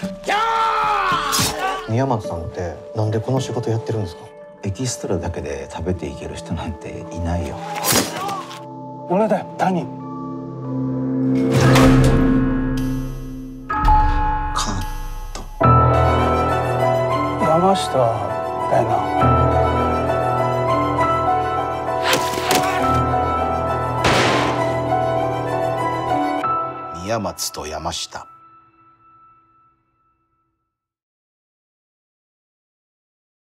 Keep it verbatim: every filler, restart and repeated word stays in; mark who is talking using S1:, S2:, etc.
S1: 宮松さんってなんでこの仕事やってるんですか？
S2: エキストラだけで食べていける人なんていないよ。
S1: 俺だよ、谷。
S2: カット。
S1: 山下だよな。
S2: 宮松と山下。